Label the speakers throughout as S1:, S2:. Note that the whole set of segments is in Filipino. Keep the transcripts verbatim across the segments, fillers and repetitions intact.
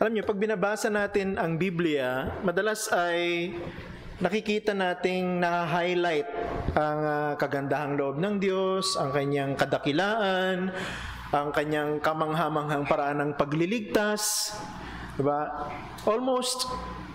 S1: Alam niyo, pag binabasa natin ang Biblia, madalas ay nakikita nating na-highlight ang uh, kagandahang loob ng Diyos, ang kanyang kadakilaan, ang kanyang kamanghamanghang paraan ng pagliligtas. Diba? Almost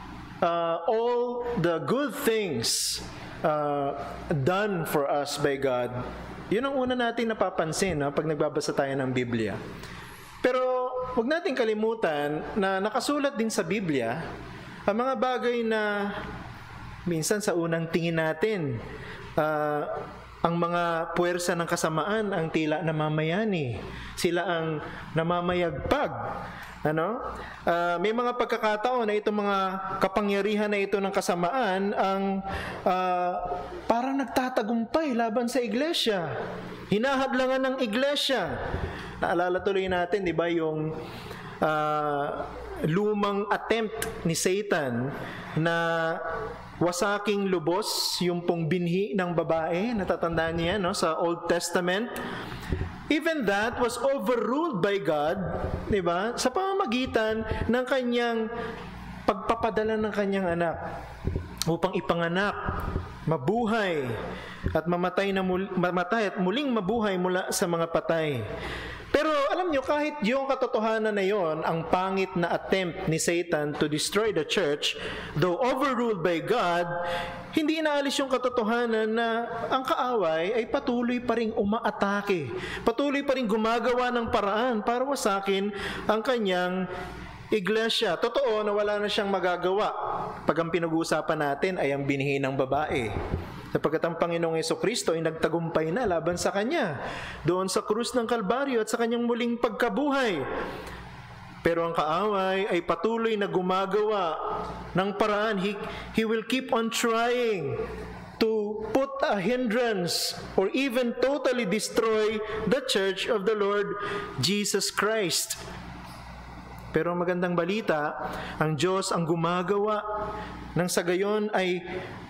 S1: uh, all the good things uh, done for us by God, yun ang una natin napapansin no, pag nagbabasa tayo ng Biblia. Pero huwag natin kalimutan na nakasulat din sa Biblia ang mga bagay na minsan sa unang tingin natin, uh, ang mga puwersa ng kasamaan ang tila namamayani. Sila ang namamayagpag. Ano? Uh, may mga pagkakataon na itong mga kapangyarihan na ito ng kasamaan ang uh, parang nagtatagumpay laban sa iglesia. Hinahadlangan ng iglesia. Naalala tuloy natin, di ba, yung uh, lumang attempt ni Satan na wasaking lubos yung pong binhi ng babae. Natatandaan niya no, sa Old Testament. Even that was overruled by God, di ba? Sa pamamagitan ng kanyang pagpapadala ng kanyang anak upang ipanganak, mabuhay at mamatay na mul- mamatay at muling mabuhay mula sa mga patay. Pero alam nyo, kahit yung katotohanan na yon, ang pangit na attempt ni Satan to destroy the church, though overruled by God, hindi inaalis yung katotohanan na ang kaaway ay patuloy pa rin umaatake. Patuloy pa rin gumagawa ng paraan para wasakin ang kanyang iglesia. Totoo na wala na siyang magagawa pag ang pinag-uusapan natin ay ang binhi ng babae. Sapagkat ang Panginoong Jesucristo ay nagtagumpay na laban sa Kanya doon sa krus ng Kalbaryo at sa Kanyang muling pagkabuhay. Pero ang kaaway ay patuloy na gumagawa ng paraan. He, he will keep on trying to put a hindrance or even totally destroy the church of the Lord Jesus Christ. Pero ang magandang balita, ang Diyos ang gumagawa nang sa gayon ay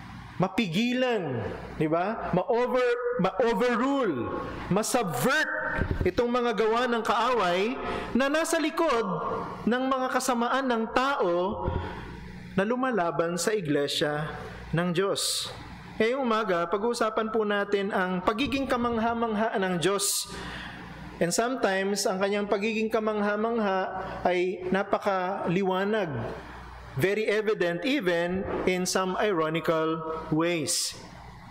S1: mapigilan, di ba? Ma-over, ma-overrule, ma-subvert itong mga gawa ng kaaway na nasa likod ng mga kasamaan ng tao na lumalaban sa iglesia ng Diyos. Ngayong umaga, pag-uusapan po natin ang pagiging kamangha-mangha ng Diyos. And sometimes, ang kanyang pagiging kamangha-mangha ay napakaliwanag. Very evident even in some ironical ways.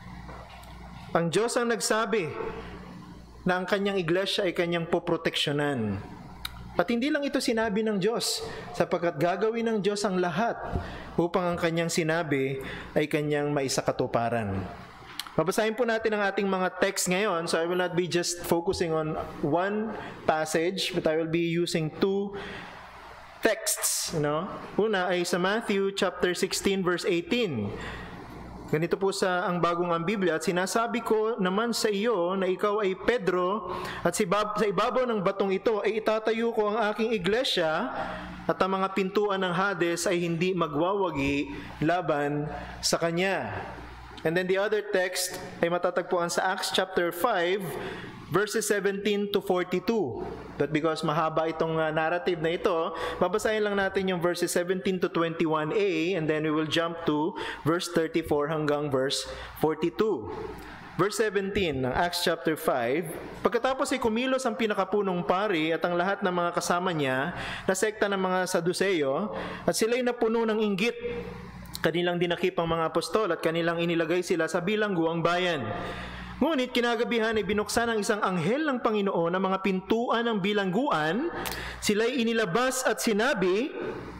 S1: Ang Diyos ang nagsabi na ang kanyang iglesia ay kanyang poproteksyonan. At hindi lang ito sinabi ng Diyos, sapagkat gagawin ng Diyos ang lahat upang ang kanyang sinabi ay kanyang maisakatuparan. Babasahin po natin ang ating mga text ngayon, so I will not be just focusing on one passage, but I will be using two texts, you know. Una ay sa Matthew chapter sixteen verse eighteen. Ganito po sa ang bagong ang Biblia, at sinasabi ko naman sa iyo na ikaw ay Pedro, at sa ibabaw ng batong ito ay itatayo ko ang aking iglesia, at ang mga pintuan ng Hades ay hindi magwawagi laban sa kanya. And then the other text ay matatagpuan sa Acts chapter five verses seventeen to forty-two. But because mahaba itong uh, narrative na ito, babasahin lang natin yung verses seventeen to twenty-one a, and then we will jump to verse thirty-four hanggang verse forty-two. Verse seventeen ng Acts chapter five, pagkatapos ay kumilos ang pinakapunong pari at ang lahat ng mga kasama niya na sekta ng mga Saduceo, at sila'y napuno ng inggit. Kanilang dinakip ang mga apostol at kanilang inilagay sila sa bilangguang bayan. Ngunit kinagabihan ay binuksan ng isang anghel ng Panginoon ang mga pintuan ng bilangguan. Sila'y inilabas at sinabi,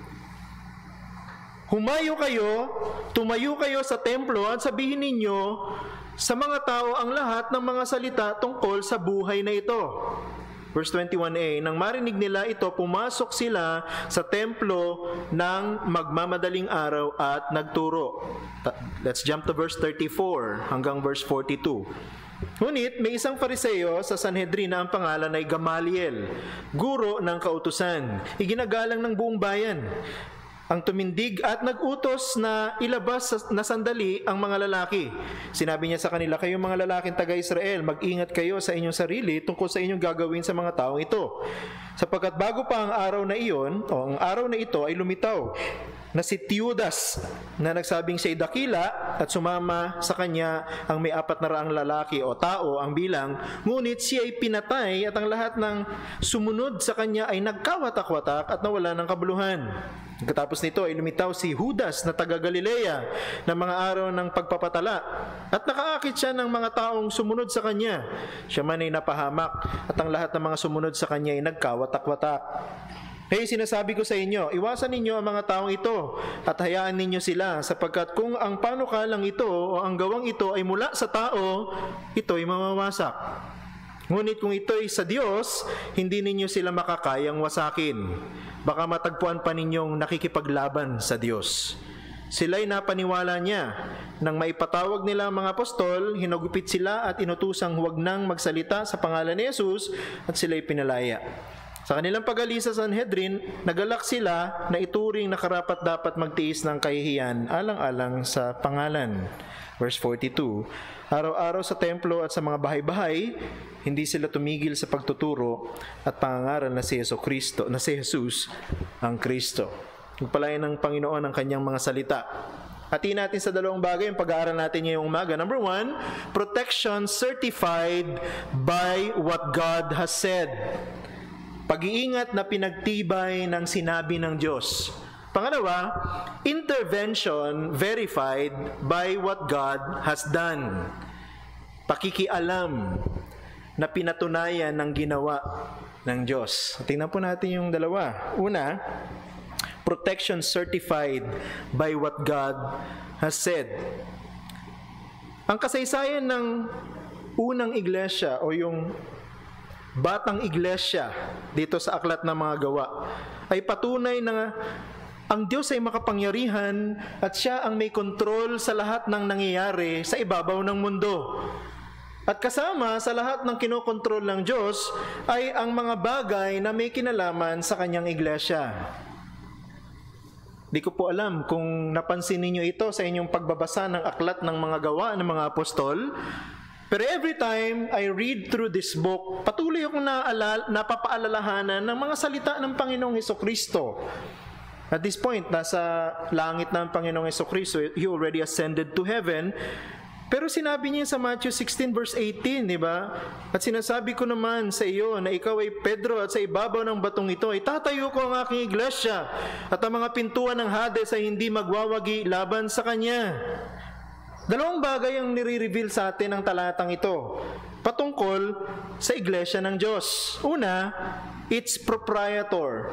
S1: "Humayo kayo, tumayo kayo sa templo at sabihin ninyo sa mga tao ang lahat ng mga salita tungkol sa buhay na ito." Verse twenty-one a, nang marinig nila ito, pumasok sila sa templo ng magmamadaling araw at nagturo. Let's jump to verse thirty-four hanggang verse forty-two. Ngunit may isang Fariseo sa Sanhedrin na ang pangalan ay Gamaliel, guro ng kautusan, iginagalang ng buong bayan. ang tumindig at nag-utos na ilabas na sandali ang mga lalaki. Sinabi niya sa kanila, kayong mga lalaking taga-Israel, mag-ingat kayo sa inyong sarili tungkol sa inyong gagawin sa mga taong ito. Sapagkat bago pa ang araw na iyon, o ang araw na ito ay lumitaw, na si Teudas na nagsabing siya'y dakila at sumama sa kanya ang may apat na raang lalaki o tao ang bilang, ngunit siya ay pinatay at ang lahat ng sumunod sa kanya ay nagkawatak-watak at nawala ng kabuluhan. Pagkatapos nito ay lumitaw si Judas na taga Galilea na mga araw ng pagpapatala at nakaakit siya ng mga taong sumunod sa kanya. Siya man ay napahamak at ang lahat ng mga sumunod sa kanya ay nagkawatak-watak. Hey, sinasabi ko sa inyo, iwasan ninyo ang mga taong ito at hayaan ninyo sila sapagkat kung ang panukalang ito o ang gawang ito ay mula sa tao, ito ay mamawasak. Ngunit kung ito ay sa Diyos, hindi ninyo sila makakayang wasakin. Baka matagpuan pa ninyong nakikipaglaban sa Diyos. Sila'y napaniwala niya. Nang maipatawag nila ang mga apostol, hinagupit sila at inutusang huwag nang magsalita sa pangalan ni Jesus at sila'y pinalaya. Sa kanilang pag-alis sa Sanhedrin, nagalak sila na ituring na karapat-dapat magtiis ng kahihiyan alang-alang sa pangalan. Verse forty-two, araw-araw sa templo at sa mga bahay-bahay, hindi sila tumigil sa pagtuturo at pangangaral na si Yesu Kristo, na si Jesus ang Kristo. Pagpalain ng Panginoon ang kanyang mga salita. Hatiin natin sa dalawang bagay ang pag-aaral natin ngayong umaga. Number one, protection certified by what God has said. Pag-iingat na pinagtibay ng sinabi ng Diyos. Pangalawa, intervention verified by what God has done. Pakikialam na pinatunayan ng ginawa ng Diyos. Tingnan po natin yung dalawa. Una, protection certified by what God has said. Ang kasaysayan ng unang iglesia o yung batang iglesia dito sa Aklat ng Mga Gawa ay patunay na ang Diyos ay makapangyarihan at siya ang may kontrol sa lahat ng nangyayari sa ibabaw ng mundo. At kasama sa lahat ng kinokontrol ng Diyos ay ang mga bagay na may kinalaman sa kanyang iglesia. Di ko po alam kung napansin ninyo ito sa inyong pagbabasa ng Aklat ng Mga Gawa ng mga Apostol. Pero every time I read through this book, patuloy akong naalala, napapaalalahanan ng mga salita ng Panginoong Hesukristo. At this point, nasa langit na ang Panginoong Hesukristo, He already ascended to heaven. Pero sinabi niya sa Matthew sixteen verse eighteen, di ba? At sinasabi ko naman sa iyo na ikaw ay Pedro at sa ibabaw ng batong ito ay tatayo ko ang aking iglesia at ang mga pintuan ng Hades ay hindi magwawagi laban sa kanya. Dalawang bagay ang nire-reveal sa atin ng talatang ito patungkol sa iglesia ng Diyos. Una, its proprietor.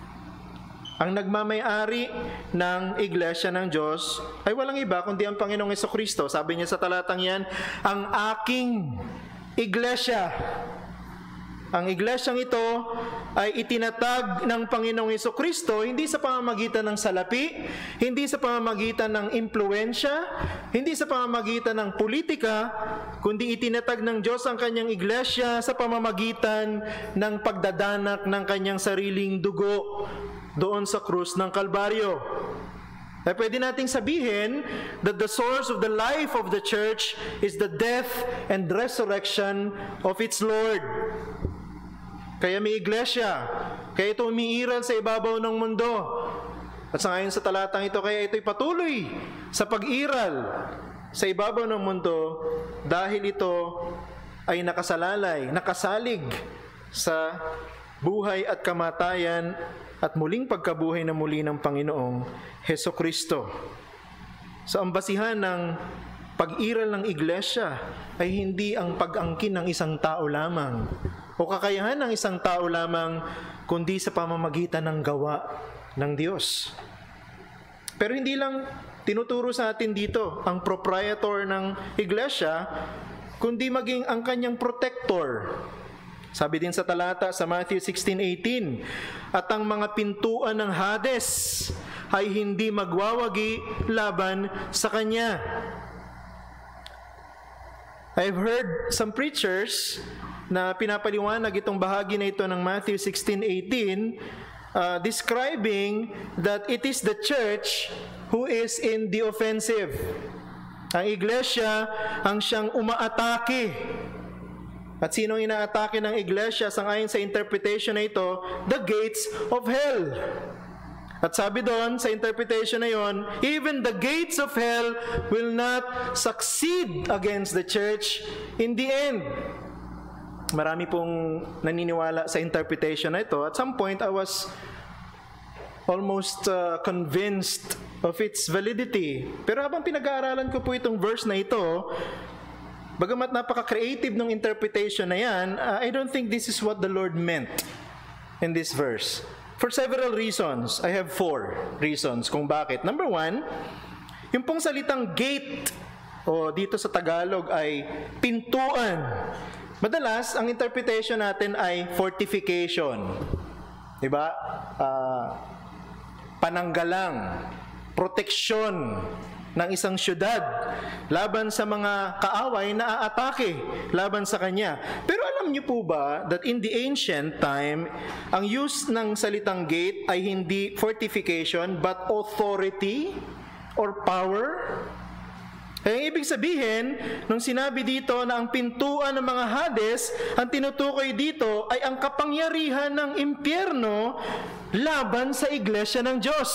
S1: Ang nagmamay-ari ng iglesia ng Diyos ay walang iba kundi ang Panginoong Hesukristo. Sabi niya sa talatang yan, ang aking iglesia. Ang iglesyang ito ay itinatag ng Panginoong Hesukristo hindi sa pamamagitan ng salapi, hindi sa pamamagitan ng impluensya, hindi sa pamamagitan ng politika, kundi itinatag ng Diyos ang kanyang iglesia sa pamamagitan ng pagdadanak ng kanyang sariling dugo doon sa krus ng Kalbaryo. Ay pwede nating sabihin that the source of the life of the church is the death and resurrection of its Lord. Kaya may iglesia, kaya ito umiiral sa ibabaw ng mundo. At sa ngayon sa talatang ito, kaya ito'y patuloy sa pag-iral sa ibabaw ng mundo dahil ito ay nakasalalay, nakasalig sa buhay at kamatayan at muling pagkabuhay na muli ng Panginoong Hesukristo. So ang basihan ng pag-iral ng iglesia ay hindi ang pag-angkin ng isang tao lamang o kakayahan ng isang tao lamang, kundi sa pamamagitan ng gawa ng Diyos. Pero hindi lang tinuturo sa atin dito ang proprietor ng iglesia, kundi maging ang kanyang protector. Sabi din sa talata sa Matthew sixteen eighteen, at ang mga pintuan ng Hades ay hindi magwawagi laban sa kanya. I've heard some preachers na pinapaliwanag itong bahagi na ito ng Matthew sixteen eighteen uh, describing that it is the church who is in the offensive. Ang iglesia ang siyang umaatake. At sinong inaatake ng iglesia sangayon sa interpretation na ito? The gates of hell. At sabi doon sa interpretation na yon, even the gates of hell will not succeed against the church in the end. Marami pong naniniwala sa interpretation na ito. At some point, I was almost uh, convinced of its validity. Pero habang pinag-aaralan ko po itong verse na ito, bagamat napaka-creative ng interpretation na yan, uh, I don't think this is what the Lord meant in this verse. For several reasons. I have four reasons kung bakit. Number one, yung pong salitang gate, o dito sa Tagalog ay pintuan. Madalas, ang interpretation natin ay fortification. Diba? Uh, pananggalang, proteksyon ng isang syudad laban sa mga kaaway na aatake laban sa kanya. Pero alam niyo po ba that in the ancient time, ang use ng salitang gate ay hindi fortification but authority or power? Kaya ang ibig sabihin, nung sinabi dito na ang pintuan ng mga Hades, ang tinutukoy dito ay ang kapangyarihan ng impyerno laban sa iglesia ng Diyos.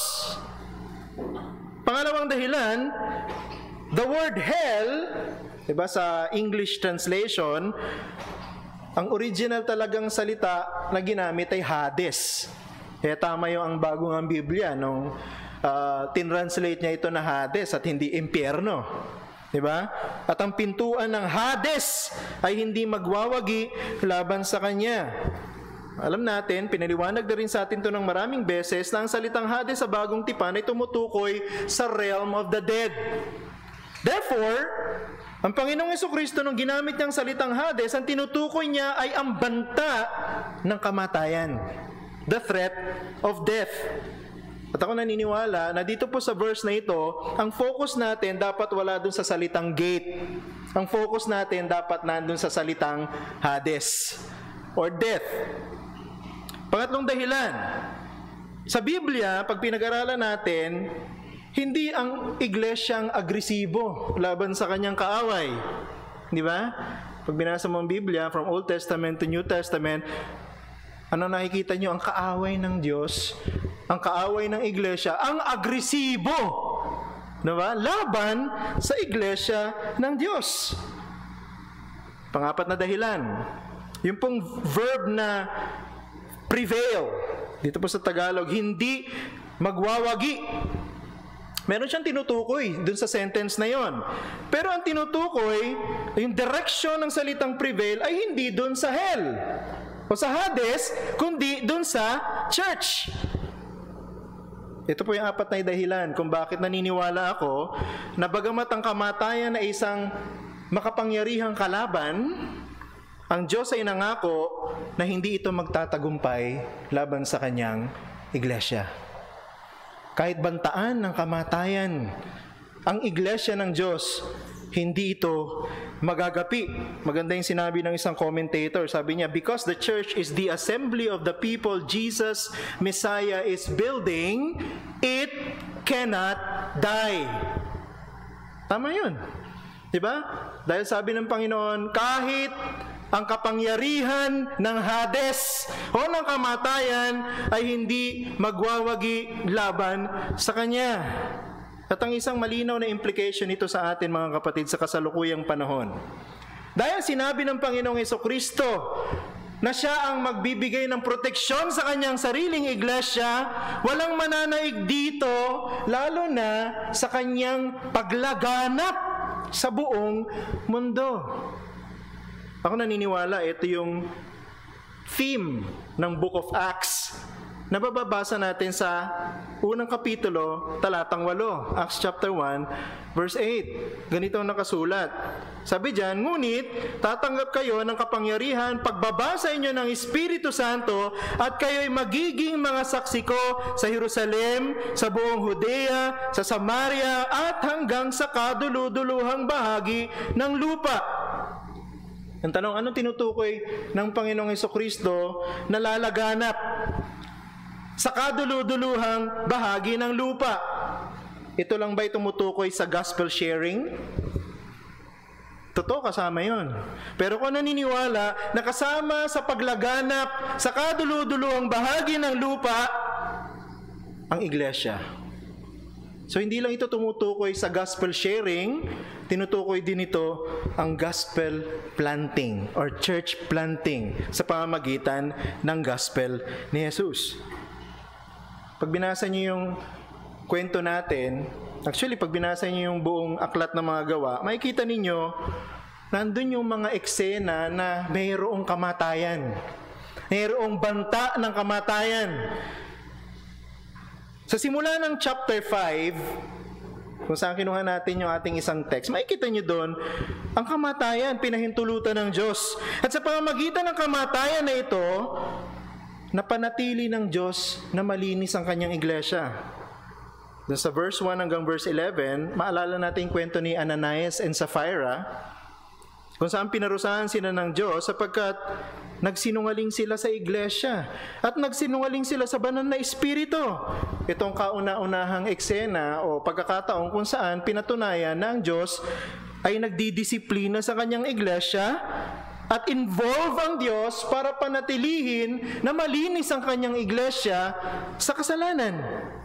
S1: Pangalawang dahilan, the word hell, diba, sa English translation, ang original talagang salita na ginamit ay Hades. Kaya tama yung ang bagong ang Biblia nung uh, tinranslate niya ito na Hades at hindi impyerno. Diba? At ang pintuan ng Hades ay hindi magwawagi laban sa kanya. Alam natin, pinaliwanag na rin sa atin ito ng maraming beses na ang salitang Hades sa bagong tipan ay tumutukoy sa realm of the dead. Therefore, ang Panginoong Jesucristo nung ginamit niyang salitang Hades, ang tinutukoy niya ay ang banta ng kamatayan. The threat of death. At ako naniniwala na dito po sa verse na ito, ang focus natin dapat wala dun sa salitang gate. Ang focus natin dapat nandun sa salitang Hades or death. Pangatlong dahilan, sa Biblia, pag pinag-aralan natin, hindi ang iglesyang agresibo laban sa kanyang kaaway. Di ba? Pag binasa mo ang Biblia, from Old Testament to New Testament, ano nakikita nyo? Ang kaaway ng Diyos, ang kaaway ng iglesia, ang agresibo, diba? Laban sa iglesia ng Diyos. Pangapat na dahilan, yung pong verb na prevail, dito po sa Tagalog, hindi magwawagi. Meron siyang tinutukoy dun sa sentence na yon. Pero ang tinutukoy, yung direction ng salitang prevail ay hindi dun sa hell o sa Hades, kundi dun sa church. Ito po yung apat na dahilan kung bakit naniniwala ako na bagamat ang kamatayan ay isang makapangyarihang kalaban, ang Diyos ay nangako na hindi ito magtatagumpay laban sa kanyang iglesia. Kahit bantaan ng kamatayan ang iglesia ng Diyos, hindi ito magagapi. Maganda yung sinabi ng isang commentator. Sabi niya, because the church is the assembly of the people Jesus, Messiah, is building, it cannot die. Tama yun. Diba? Dahil sabi ng Panginoon, kahit ang kapangyarihan ng Hades o ng kamatayan ay hindi magwawagi laban sa Kanya. At ang isang malinaw na implication nito sa atin, mga kapatid, sa kasalukuyang panahon. Dahil sinabi ng Panginoong Jesucristo na siya ang magbibigay ng proteksyon sa kanyang sariling iglesia, walang mananaig dito, lalo na sa kanyang paglaganap sa buong mundo. Ako naniniwala, ito yung theme ng Book of Acts. Nababasa natin sa unang kapitulo, talatang walo, Acts chapter one, verse eight. Ganito ang nakasulat. Sabi diyan, ngunit tatanggap kayo ng kapangyarihan pagbabasa inyo ng Espiritu Santo at kayo'y magiging mga saksi ko sa Jerusalem, sa buong Judea, sa Samaria at hanggang sa kaduluduluhang bahagi ng lupa. Ang tanong, anong tinutukoy ng Panginoong Jesucristo na lalaganap? sa kaduluduluhang bahagi ng lupa. Ito lang ba'y tumutukoy sa gospel sharing? Totoo, kasama yon. Pero kung naniniwala na kasama sa paglaganap sa kaduluduluhang bahagi ng lupa, ang iglesia. So hindi lang ito tumutukoy sa gospel sharing, tinutukoy din ito ang gospel planting or church planting sa pamamagitan ng gospel ni Jesus. Pag binasa niyo yung kwento natin, actually pag binasa niyo yung buong aklat ng mga gawa, makikita ninyo nandun yung mga eksena na mayroong kamatayan. Mayroong banta ng kamatayan. Sa simula ng chapter five, kung saan kinuha natin yung ating isang text, makikita nyo doon, ang kamatayan, pinahintulutan ng Diyos. At sa pamamagitan ng kamatayan na ito, napanatili ng Diyos na malinis ang kanyang iglesia. Doon sa verse one hanggang verse eleven, maalala natin yung kwento ni Ananias and Sapphira, kung saan pinarusahan sila ng Diyos sapagkat nagsinungaling sila sa iglesia at nagsinungaling sila sa banal na espiritu. Itong kauna-unahang eksena o pagkakataon kung saan pinatunayan na ang Diyos ay nagdidisiplina sa kanyang iglesia at involve ang Diyos para panatilihin na malinis ang kanyang iglesia sa kasalanan.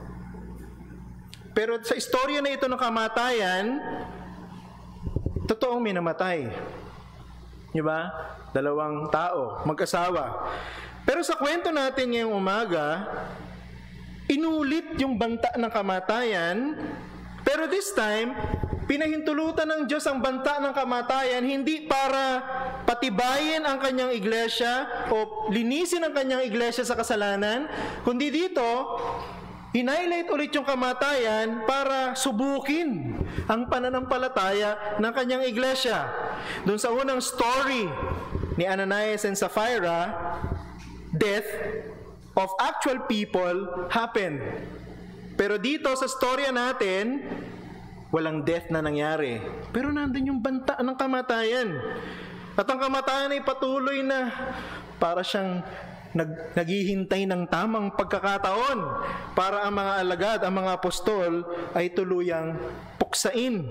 S1: Pero sa istorya na ito ng kamatayan, totoong may namatay. Diba? Dalawang tao, mag-asawa. Pero sa kwento natin ngayong umaga, inulit yung banta ng kamatayan, pero this time, pinahintulutan ng Diyos ang banta ng kamatayan hindi para patibayin ang kanyang iglesia o linisin ang kanyang iglesia sa kasalanan, kundi dito, in-highlight ulit yung kamatayan para subukin ang pananampalataya ng kanyang iglesia. Doon sa unang story ni Ananias and Sapphira, death of actual people happened. Pero dito sa storya natin, walang death na nangyari. Pero nandun yung banta ng kamatayan. At ang kamatayan ay patuloy na para siyang nag, naghihintay ng tamang pagkakataon para ang mga alagad, ang mga apostol ay tuluyang puksain.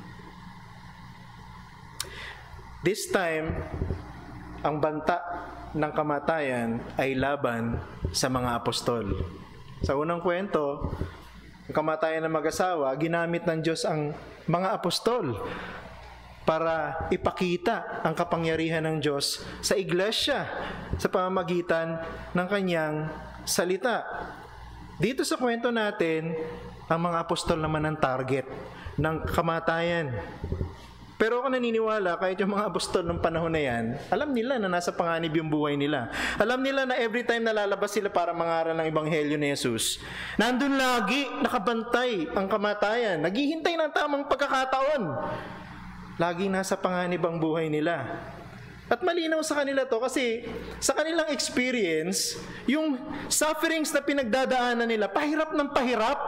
S1: This time, ang banta ng kamatayan ay laban sa mga apostol. Sa unang kwento, ang kamatayan ng mag-asawa, ginamit ng Diyos ang mga apostol para ipakita ang kapangyarihan ng Diyos sa iglesia sa pamamagitan ng kanyang salita. Dito sa kwento natin, ang mga apostol naman ang target ng kamatayan. Pero ako naniniwala, kahit yung mga apostol ng panahon na yan, alam nila na nasa panganib yung buhay nila. Alam nila na every time na lalabas sila para mangaral ng Ebanghelyo ni Jesus, nandun lagi, nakabantay ang kamatayan, naghihintay ng tamang pagkakataon. Laging nasa panganib ang buhay nila. At malinaw sa kanila to kasi sa kanilang experience, yung sufferings na pinagdadaanan nila, pahirap ng pahirap.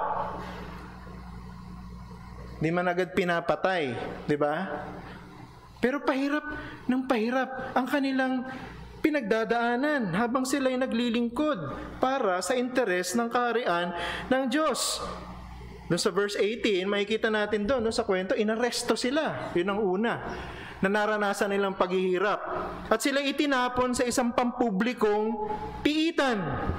S1: Di man agad pinapatay, di ba? Pero pahirap ng pahirap ang kanilang pinagdadaanan habang sila'y naglilingkod para sa interes ng kaharian ng Diyos. Doon sa verse eighteen, makikita natin doon, no, sa kwento, inaresto sila. Yun ang una, na naranasan nilang paghihirap. At sila itinapon sa isang pampublikong piitan.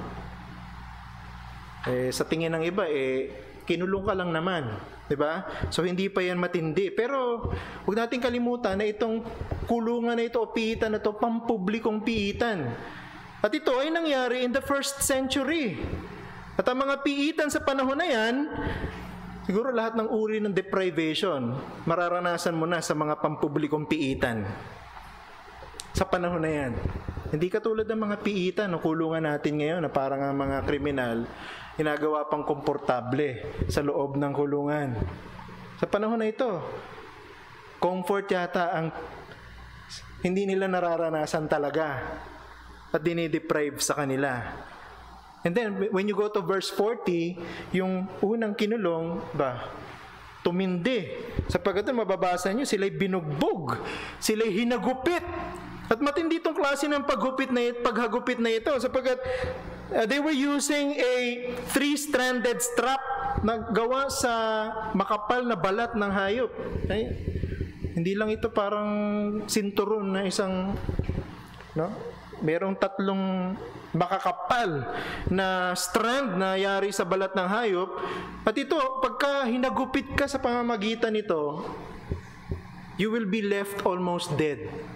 S1: Eh, sa tingin ng iba, eh, kinulong ka lang naman. Diba? So hindi pa yan matindi. Pero huwag natin kalimutan na itong kulungan na ito o piitan na ito, pampublikong piitan. At ito ay nangyari in the first century. At ang mga piitan sa panahon na yan, siguro lahat ng uri ng deprivation, mararanasan mo na sa mga pampublikong piitan. Sa panahon na yan. Hindi katulad ng mga piitan o kulungan natin ngayon na parang ang mga kriminal, ginagawa pang komportable sa loob ng kulungan. Sa panahon na ito, comfort yata ang hindi nila nararanasan talaga at dinideprive sa kanila. And then, when you go to verse forty, yung unang kinulong, ba, tumindi. Sapagkat mababasa nyo, sila'y binugbog, sila'y hinagupit. At matindi itong klase ng paghupit na, paghagupit na ito, sapagkat Uh, they were using a three-stranded strap na gawa sa makapal na balat ng hayop. Okay? Hindi lang ito parang sinturon na isang, no? Merong tatlong makakapal na strand na yari sa balat ng hayop. At ito, pagka hinagupit ka sa pamamagitan nito, you will be left almost dead.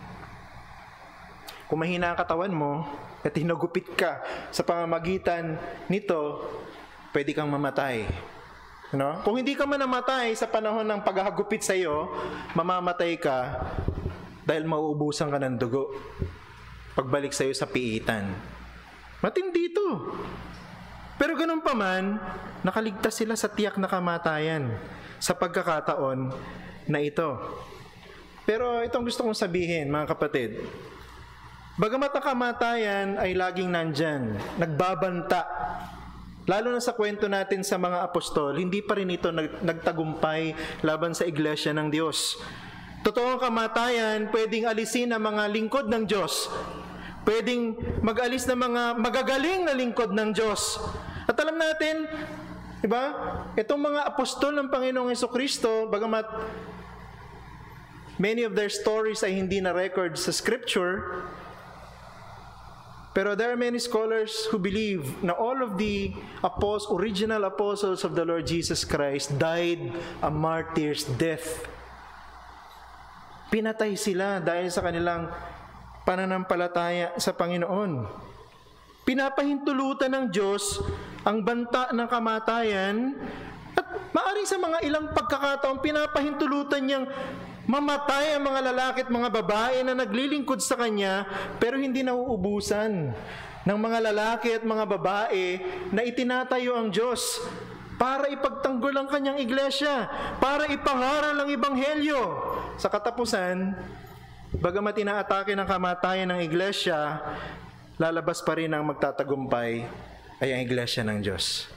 S1: Kung mahina ang katawan mo at hinagupit ka sa pamamagitan nito, pwede kang mamatay. No? Kung hindi ka man namatay sa panahon ng paghahagupit sa iyo, mamamatay ka dahil mauubusan ka ng dugo pagbalik sa iyo sa piitan. Matindi ito. Pero ganun pa man, nakaligtas sila sa tiyak na kamatayan sa pagkakataon na ito. Pero itong gusto kong sabihin, mga kapatid, bagamat ang kamatayan ay laging nandyan, nagbabanta, lalo na sa kwento natin sa mga apostol, hindi pa rin ito nagtagumpay laban sa iglesia ng Diyos. Totoong kamatayan, pwedeng alisin ang mga lingkod ng Diyos. Pwedeng mag-alis ng mga magagaling na lingkod ng Diyos. At alam natin, di ba, itong mga apostol ng Panginoong Jesucristo, bagamat many of their stories ay hindi na record sa Scripture, pero there are many scholars who believe na all of the apostles, original apostles of the Lord Jesus Christ died a martyr's death. Pinatay sila dahil sa kanilang pananampalataya sa Panginoon. Pinapahintulutan ng Diyos ang banta ng kamatayan at maaring sa mga ilang pagkakataon pinapahintulutan niyang mamatay ang mga lalaki at mga babae na naglilingkod sa Kanya pero hindi nauubusan ng mga lalaki at mga babae na itinatayo ang Diyos para ipagtanggol ang Kanyang iglesia, para ipangaral ang Ebanghelyo. Sa katapusan, bagamat inaatake ng kamatayan ng iglesia, lalabas pa rin ang magtatagumpay ay ang iglesia ng Diyos.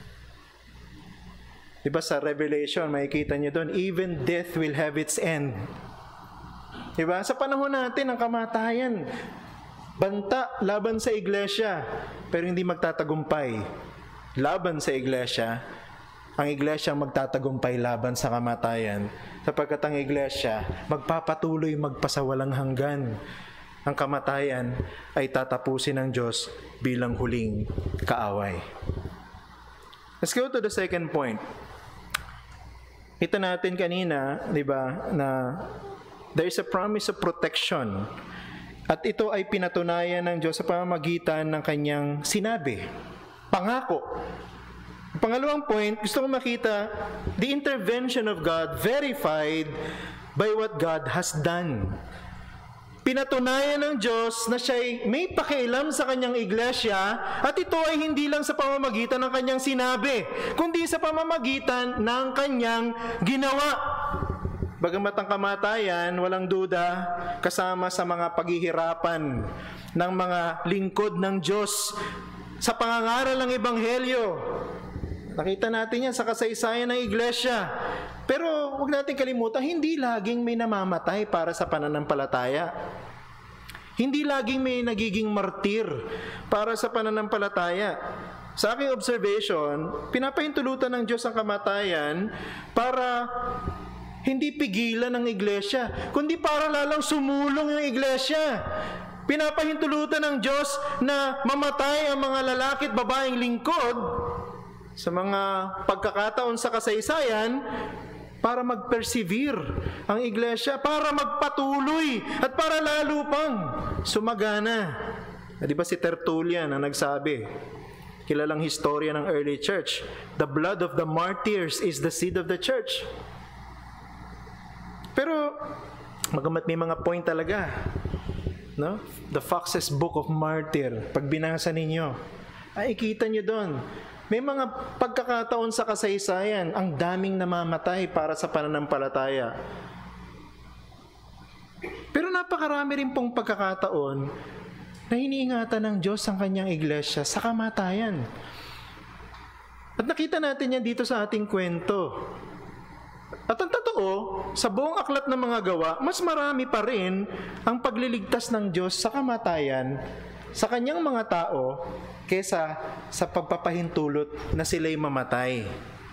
S1: Diba sa Revelation, makikita nyo doon, even death will have its end. Diba? Sa panahon natin, ang kamatayan, banta laban sa iglesia, pero hindi magtatagumpay laban sa iglesia. Ang iglesia magtatagumpay laban sa kamatayan, sapagkat ang iglesia magpapatuloy magpasawalang hanggan. Ang kamatayan ay tatapusin ng Diyos bilang huling kaaway. Let's go to the second point. Ito natin kanina, di ba, na there is a promise of protection. At ito ay pinatunayan ng Diyos sa pamamagitan ng Kanyang sinabi, pangako. Pangalawang point, gusto kong makita the intervention of God verified by what God has done. Pinatunayan ng Diyos na siya'y may pakialam sa Kanyang iglesia at ito ay hindi lang sa pamamagitan ng Kanyang sinabi, kundi sa pamamagitan ng Kanyang ginawa. Bagamat ang kamatayan, walang duda, kasama sa mga paghihirapan ng mga lingkod ng Diyos sa pangangaral ng Ebanghelyo. Nakita natin yan sa kasaysayan ng iglesia. Pero huwag natin kalimutan, hindi laging may namamatay para sa pananampalataya. Hindi laging may nagiging martir para sa pananampalataya. Sa aking observation, pinapahintulutan ng Diyos ang kamatayan para hindi pigilan ng iglesia, kundi para lalang sumulong yung iglesia. Pinapahintulutan ng Diyos na mamatay ang mga lalaki at babaeng lingkod sa mga pagkakataon sa kasaysayan para mag-persevere ang iglesia, para magpatuloy at para lalo pang sumagana. Di ba si Tertullian ang nagsabi, kilalang historia ng early church, the blood of the martyrs is the seed of the church. Pero magamat may mga point talaga, no? The Fox's Book of Martyr, pag binasa ninyo, ay ikita nyo doon, may mga pagkakataon sa kasaysayan, ang daming namamatay para sa pananampalataya. Pero napakarami rin pong pagkakataon na iniingatan ng Diyos ang Kanyang iglesia sa kamatayan. At nakita natin yan dito sa ating kwento. At ang totoo, sa buong aklat ng mga gawa, mas marami pa rin ang pagliligtas ng Diyos sa kamatayan sa Kanyang mga tao kesa sa pagpapahintulot na sila'y mamatay.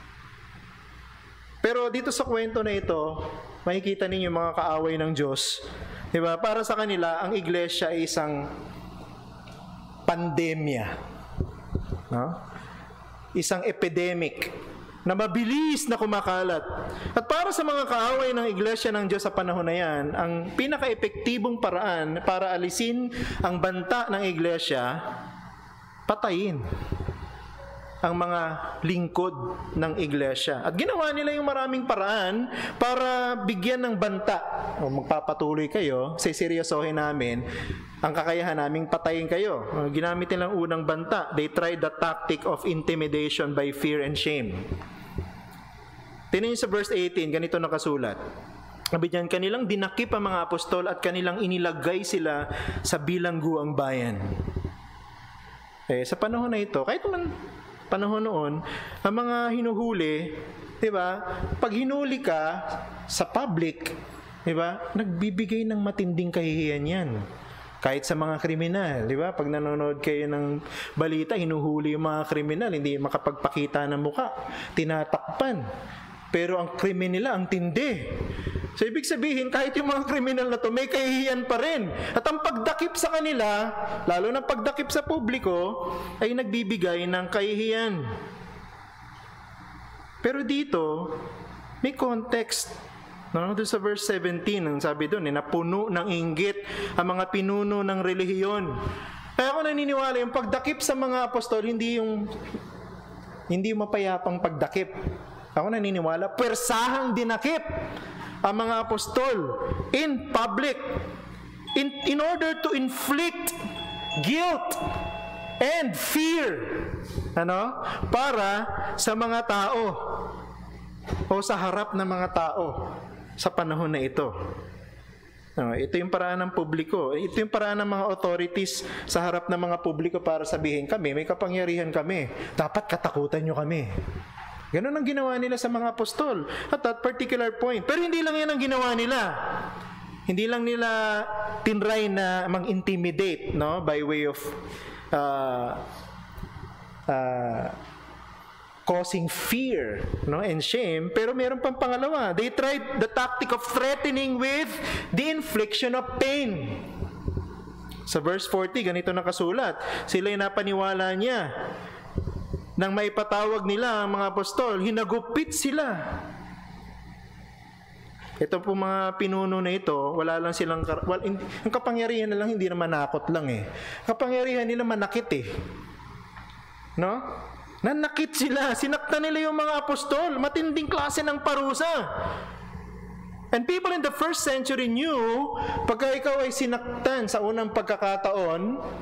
S1: Pero dito sa kwento na ito, makikita ninyo mga kaaway ng Diyos, di ba? Para sa kanila, ang iglesia ay isang pandemya, no? Isang epidemic na mabilis na kumakalat. At para sa mga kaaway ng iglesia ng Diyos sa panahon na yan, ang pinaka-epektibong paraan para alisin ang banta ng iglesia, patayin ang mga lingkod ng iglesia. At ginawa nila yung maraming paraan para bigyan ng banta. O magpapatuloy kayo, siseryosohin namin ang kakayahan naming patayin kayo. Ginamit nilang unang banta. They tried the tactic of intimidation by fear and shame. Tingnan niyo sa verse eighteen, ganito nakasulat. Sabi diyan, kanilang dinakip ang mga apostol at kanilang inilagay sila sa bilangguang bayan. Eh, sa panahon na ito, kahit naman panahon noon, ang mga hinuhuli, di ba? Pag hinuli ka sa public, di ba? Nagbibigay ng matinding kahihiyan yan. Kahit sa mga kriminal, di ba? Pag nanonood kayo ng balita, hinuhuli yung mga kriminal, hindi makapagpakita ng muka, tinatakpan. Pero ang krimen nila, ang tindi. So, ibig sabihin, kahit yung mga kriminal na to, may kahihiyan pa rin. At ang pagdakip sa kanila, lalo na pagdakip sa publiko, ay nagbibigay ng kahihiyan. Pero dito, may context. No? Doon sa verse seventeen, ang sabi doon, eh, napuno ng inggit ang mga pinuno ng relihiyon. Kaya ako naniniwala, yung pagdakip sa mga apostol, hindi yung, hindi yung mapayapang pagdakip. Ako naniniwala, pwersahang dinakip ang mga apostol in public in, in order to inflict guilt and fear, ano, para sa mga tao o sa harap ng mga tao sa panahon na ito. No, ito yung paraan ng publiko, ito yung paraan ng mga authorities sa harap ng mga publiko para sabihin, kami, may kapangyarihan kami, dapat katakutan nyo kami. Ganun ang ginawa nila sa mga apostol at that particular point. Pero hindi lang yan ang ginawa nila. Hindi lang nila tinry na mang-intimidate, no, by way of uh, uh, causing fear, no, and shame. Pero meron pang pangalawa. They tried the tactic of threatening with the infliction of pain. Sa verse forty, ganito nakasulat. Sila'y napaniwala niya. Nang maipatawag nila ang mga apostol, hinagupit sila. Ito po mga pinuno na ito, wala lang silang, well, in, ang kapangyarihan na lang, hindi naman nakot lang eh. Kapangyarihan nila manakit eh. No? Nanakit sila, sinaktan nila yung mga apostol, matinding klase ng parusa. And people in the first century knew, pagka ikaw ay sinaktan sa unang pagkakataon,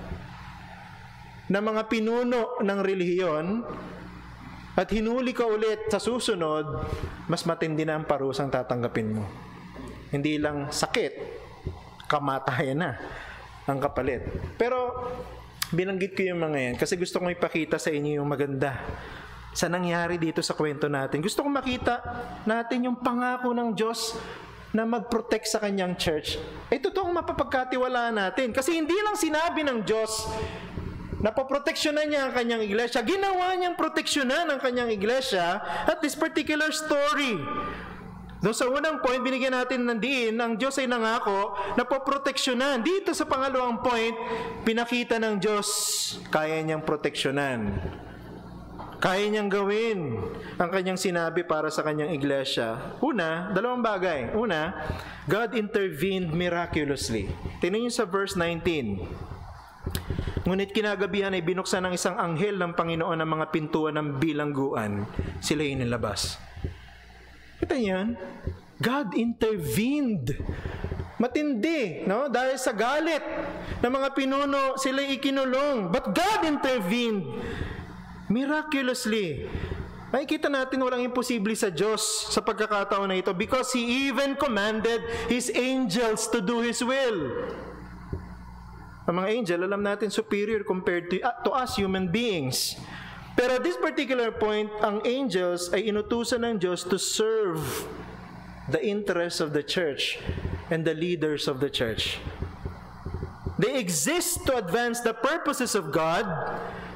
S1: na mga pinuno ng relihiyon at hinuli ka ulit sa susunod, mas matindi na ang parusang tatanggapin mo. Hindi lang sakit, kamatayan na ang kapalit. Pero binanggit ko yung mga yan kasi gusto kong ipakita sa inyo yung maganda sa nangyari dito sa kwento natin. Gusto kong makita natin yung pangako ng Diyos na mag-protect sa kanyang church. Ay totoong mapapagkatiwalaan natin kasi hindi lang sinabi ng Diyos napoproteksyonan niya ang kanyang iglesia. Ginawa niyang proteksyonan ang kanyang iglesia at this particular story. Doon sa unang point, binigyan natin ng diin, ang Diyos ay nangako na poproteksyonan. Dito sa pangalawang point, pinakita ng Diyos, kaya niyang proteksyonan. Kaya niyang gawin ang kanyang sinabi para sa kanyang iglesia. Una, dalawang bagay. Una, God intervened miraculously. Tingnan niyo sa verse nineteen. Ngunit kinagabihan ay binuksan ng isang anghel ng Panginoon ang mga pintuan ng bilangguan. Sila yung nilabas. Kita niyan? God intervened. Matindi, no? Dahil sa galit ng mga pinuno, sila ikinulong. But God intervened miraculously. Makikita natin walang imposible sa Diyos sa pagkakataon na ito because He even commanded His angels to do His will. Ang mga angel, alam natin, superior compared to, uh, to us human beings. Pero at this particular point, ang angels ay inutusan ng Diyos to serve the interests of the church and the leaders of the church. They exist to advance the purposes of God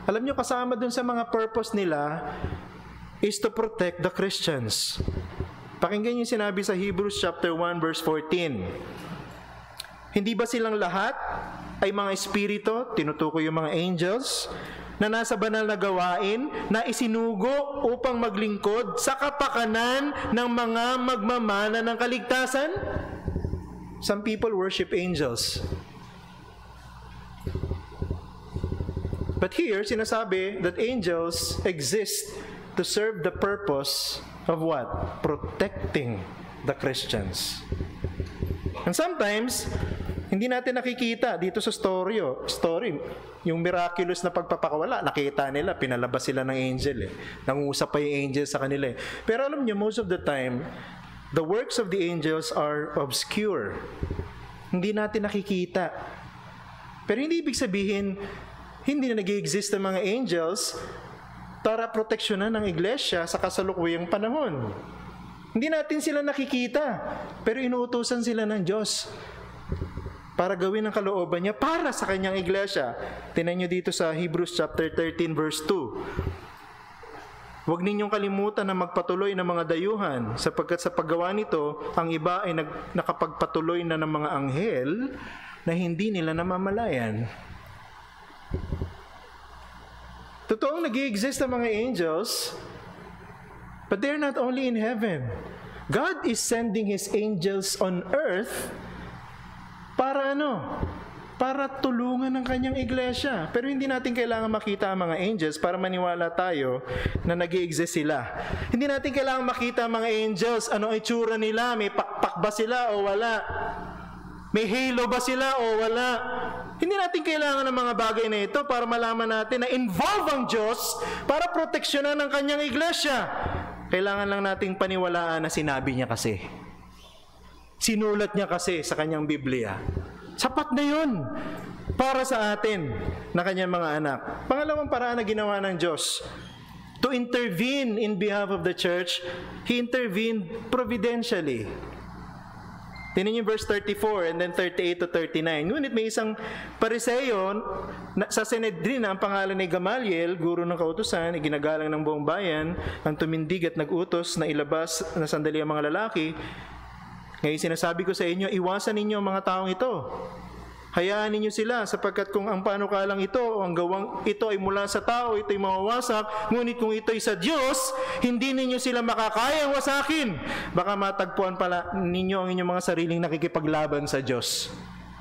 S1: Alam nyo, kasama dun sa mga purpose nila is to protect the Christians. Pakinggan yung sinabi sa Hebrews chapter one verse fourteen. Hindi ba silang lahat ay mga espiritu, tinutukoy yung mga angels, na nasa banal na gawain, na isinugo upang maglingkod sa kapakanan ng mga magmamana ng kaligtasan? Some people worship angels. But here, sinasabi that angels exist to serve the purpose of what? Protecting the Christians. And sometimes, hindi natin nakikita dito sa story, oh, story, yung miraculous na pagpapakawala, nakita nila, pinalabas sila ng angel eh. Nangusap pa yung angel sa kanila eh. Pero alam niyo, most of the time, the works of the angels are obscure. Hindi natin nakikita. Pero hindi ibig sabihin, hindi na nag-i-exist ang mga angels para proteksyonan ng iglesia sa kasalukuyang panahon. Hindi natin sila nakikita, pero inuutusan sila ng Diyos para gawin ang kalooban niya para sa kanyang iglesia. Tingnan niyo dito sa Hebrews chapter thirteen verse two. Huwag ninyong kalimutan na magpatuloy ng mga dayuhan, sapagkat sa paggawa nito, ang iba ay nag, nakapagpatuloy na ng mga anghel na hindi nila namamalayan. Totoong nag-i-exist ang mga angels, but they're not only in heaven. God is sending His angels on earth para ano? Para tulungan ng kanyang iglesia. Pero hindi natin kailangan makita ang mga angels para maniwala tayo na nag-i-exist sila. Hindi natin kailangan makita ang mga angels, ano ang itsura nila, may pakpak ba sila o wala? May halo ba sila o wala? Hindi natin kailangan ng mga bagay na ito para malaman natin na involve ang Diyos para proteksyonan ng kanyang iglesia. Kailangan lang nating paniwalaan na sinabi niya kasi. Sinulat niya kasi sa kanyang Biblia. Sapat na yun para sa atin na kanyang mga anak. Pangalawang paraan na ginawa ng Diyos to intervene in behalf of the church, He intervened providentially. Tingnan niyo verse thirty-four and then thirty-eight to thirty-nine. Ngunit may isang Pariseo sa Sanhedrin na ang pangalan ni Gamaliel, guro ng kautusan, iginagalang ng buong bayan, ang tumindig at nag-utos na ilabas na sandali ang mga lalaki. Ngayon sinasabi ko sa inyo, iwasan ninyo ang mga taong ito. Hayaan ninyo sila, sapagkat kung ang panukalang ito o ang gawang ito ay mula sa tao, ito ay mawawasak, ngunit kung ito ay sa Diyos, hindi ninyo sila makakayang wasakin. Baka matagpuan pala ninyo ang inyong mga sariling nakikipaglaban sa Diyos.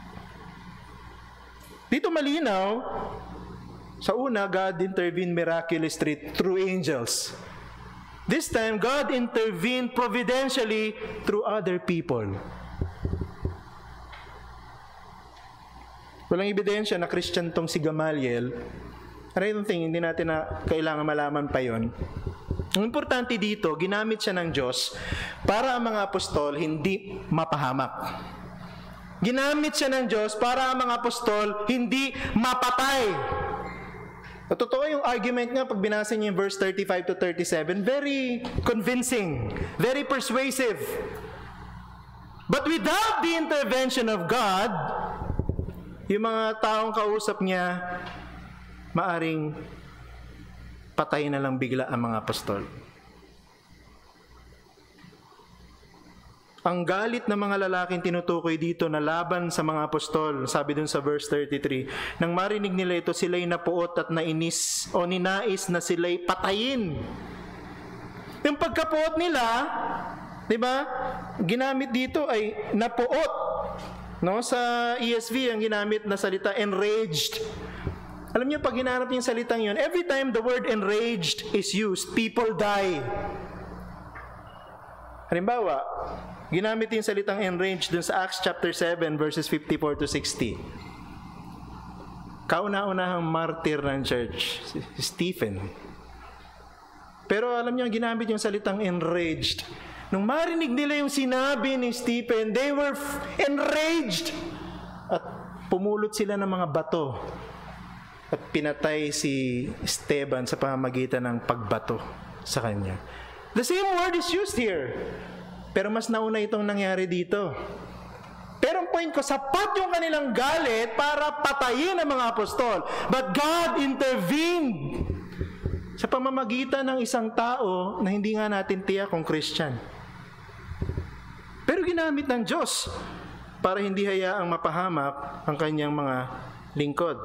S1: Dito malinaw, sa una, God intervened miraculously through angels. This time, God intervened providentially through other people. Walang ebidensya na Christian tong si Gamaliel. I don't think, hindi natin na kailangan malaman pa yon. Ang importante dito, ginamit siya ng Diyos para ang mga apostol hindi mapahamak. Ginamit siya ng Diyos para ang mga apostol hindi mapatay. Totoo yung argument nga pag binasa niyo yung verse thirty-five to thirty-seven, very convincing, very persuasive. But without the intervention of God, yung mga taong kausap niya, maaring patay na lang bigla ang mga apostol. Ang galit ng mga lalaking tinutukoy dito na laban sa mga apostol, sabi dun sa verse thirty-three, nang marinig nila ito, sila'y napuot at nainis o ninais na sila'y patayin. Yung pagkapuot nila, di ba, ginamit dito ay napuot. No, sa E S V ang ginamit na salita enraged. Alam niyo pag ginamit niyo yung salitang yun, every time the word enraged is used, people die. Halimbawa, ginamit yung salitang enraged dun sa Acts chapter seven verses fifty-four to sixty. Kauna-unahang martyr ng church, si Stephen. Pero alam niyo ginamit yung salitang enraged. Nung marinig nila yung sinabi ni Stephen, they were enraged. At pumulot sila ng mga bato. At pinatay si Esteban sa pamamagitan ng pagbato sa kanya. The same word is used here. Pero mas nauna itong nangyari dito. Pero ang point ko, sapat yung kanilang galit para patayin ang mga apostol. But God intervened sa pamamagitan ng isang tao na hindi nga natin tiyak kung Christian. Pero ginamit ng Diyos para hindi hayaang mapahamak ang kanyang mga lingkod.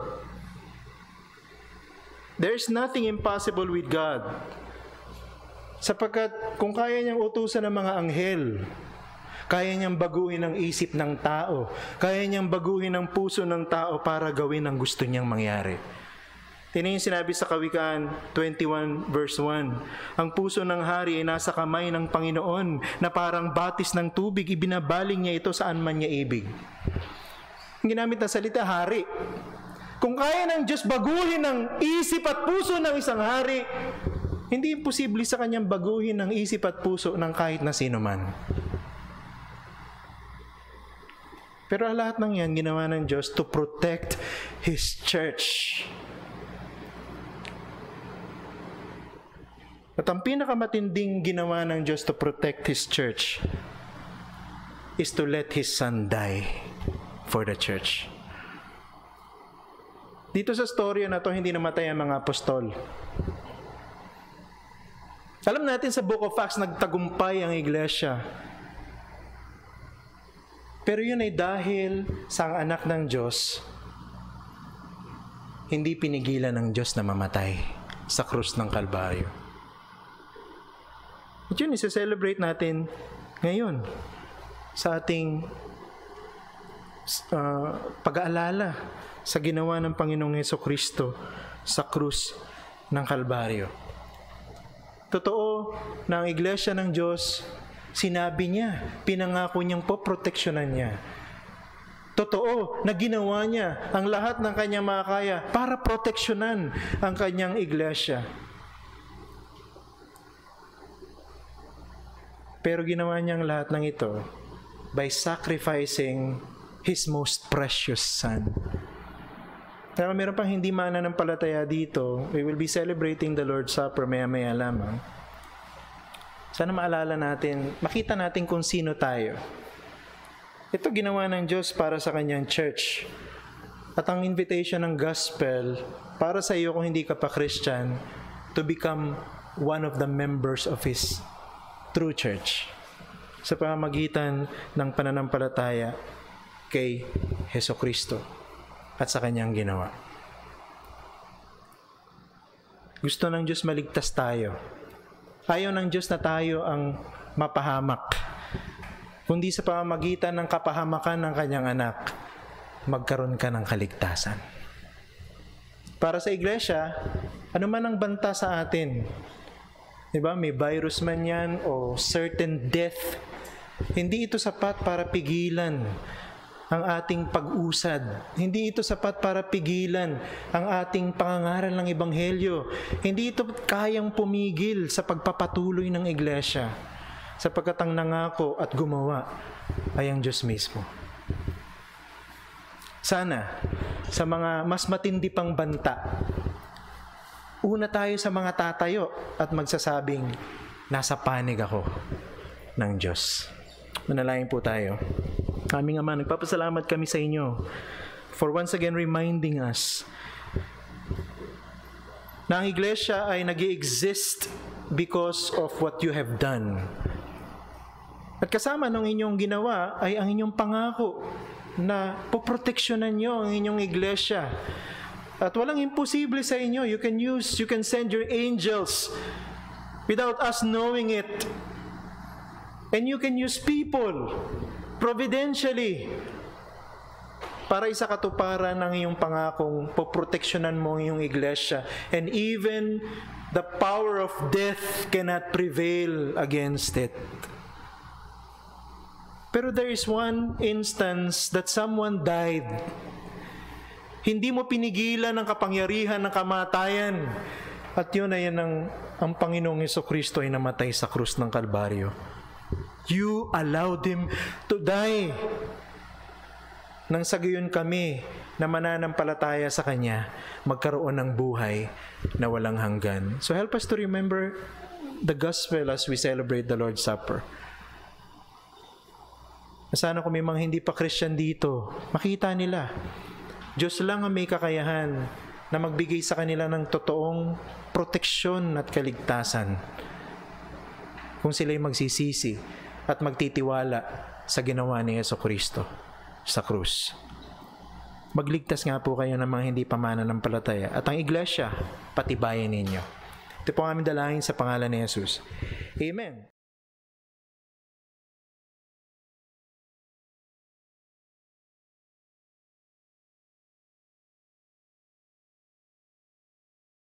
S1: There's nothing impossible with God. Sapagkat kung kaya niyang utusan ng mga anghel, kaya niyang baguhin ang isip ng tao, kaya niyang baguhin ang puso ng tao para gawin ang gusto niyang mangyari. Tingnan yung sinabi sa Kawikaan twenty-one verse one. Ang puso ng hari ay nasa kamay ng Panginoon na parang batis ng tubig, ibinabaling niya ito saan man niya ibig. Ginamit na salita, hari. Kung kaya ng Diyos baguhin ang isip at puso ng isang hari, hindi imposible sa kanyang baguhin ang isip at puso ng kahit na sino man. Pero lahat ng yan ginawa ng Diyos to protect His church. At ang pinakamatinding ginawa ng Diyos to protect His church is to let His Son die for the church. Dito sa storya na to, hindi namatay ang mga apostol. Alam natin sa Book of Acts, nagtagumpay ang iglesia. Pero yun ay dahil sa anak ng Diyos, hindi pinigilan ng Diyos na mamatay sa krus ng Kalbaryo. At yun, isa-celebrate natin ngayon sa ating uh, pag-aalala sa ginawa ng Panginoong Hesukristo sa krus ng Kalbaryo. Totoo na ang iglesia ng Diyos, sinabi niya, pinangako niyang poproteksyonan niya. Totoo na ginawa niya ang lahat ng kanyang makakaya para proteksyonan ang kanyang iglesia. Pero ginawa niya ang lahat ng ito by sacrificing His most precious Son. Kaya meron pang hindi mananampalataya dito, we will be celebrating the Lord's Supper maya-maya lamang. Sana maalala natin, makita natin kung sino tayo. Ito ginawa ng Diyos para sa kanyang church. At ang invitation ng gospel para sa iyo kung hindi ka pa Christian, to become one of the members of His true church. Sa pamamagitan ng pananampalataya kay Hesukristo at sa kanyang ginawa. Gusto ng Diyos maligtas tayo. Ayaw ng Diyos na tayo ang mapahamak, kundi sa pamamagitan ng kapahamakan ng kanyang anak, magkaroon ka ng kaligtasan. Para sa iglesia, ano man ang banta sa atin, diba? May virus man yan o certain death, hindi ito sapat para pigilan ang ating pag-usad. Hindi ito sapat para pigilan ang ating pangangaral ng Ebanghelyo. Hindi ito kayang pumigil sa pagpapatuloy ng iglesia, sapagkat ang nangako at gumawa ay ang Diyos mismo. Sana, sa mga mas matindi pang banta, una tayo sa mga tatayo at magsasabing, nasa panig ako ng Diyos. Manalangin po tayo. Aming Ama, nagpapasalamat kami sa inyo for once again reminding us na ang iglesia ay nag-i-exist because of what you have done. At kasama ng inyong ginawa ay ang inyong pangako na poproteksyonan nyo ang inyong iglesia. At walang imposible sa inyo. You can use, you can send your angels without us knowing it. And you can use people providentially para isa katuparan ng iyong pangakong poproteksyonan mo ang iyong iglesia. And even the power of death cannot prevail against it. Pero there is one instance that someone died. Hindi mo pinigilan ang kapangyarihan ng kamatayan. At yun ay yan ang, ang Panginoong Hesukristo ay namatay sa krus ng Kalbaryo. You allowed Him to die. Nang sa gayon kami na mananampalataya sa Kanya, magkaroon ng buhay na walang hanggan. So help us to remember the gospel as we celebrate the Lord's Supper. Sana kung may mga hindi pa Christian dito, makita nila. Diyos lang ang may kakayahan na magbigay sa kanila ng totoong proteksyon at kaligtasan. Kung sila'y magsisisi at magtitiwala sa ginawa ni Jesucristo sa krus. Magligtas nga po kayo ng mga hindi pa mananampalataya at ang iglesia, patibayan ninyo. Ito po ang aming dalangin sa pangalan ni Jesus. Amen.